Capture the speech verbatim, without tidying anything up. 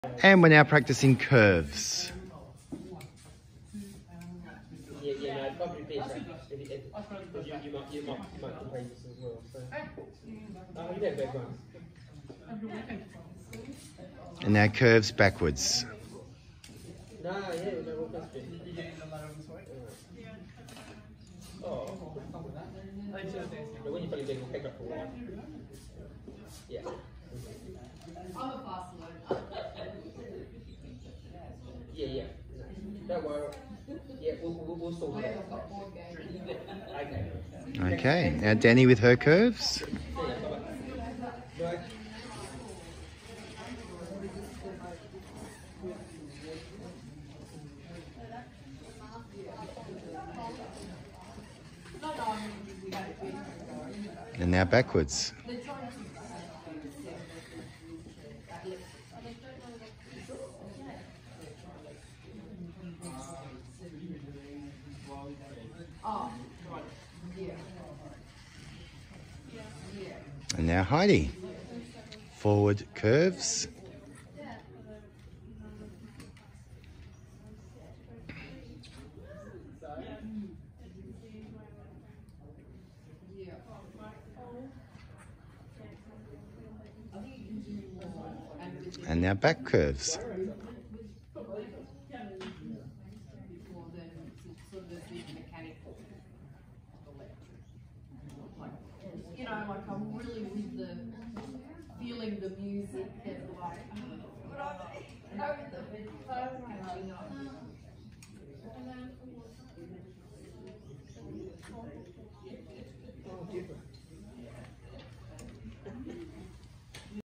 And we're now practicing curves. Yeah, yeah, no, probably be because you, you might, you might, you might complain this as well. So, oh, you don't go wrong. And now curves backwards. No, yeah, no, what must be? You get in the ladder on this way? Oh. But when you probably didn't pick up for a while. Yeah. I'm a fast learner. Yeah, yeah. Don't worry. Yeah, we'll, we'll, we'll sort it out. Okay. Okay, now Danny with her curves. Right. And now backwards. And now Heidi. Forward curves. And now back curves. You know, like I'm really with the feeling the music and like, oh, the catching up.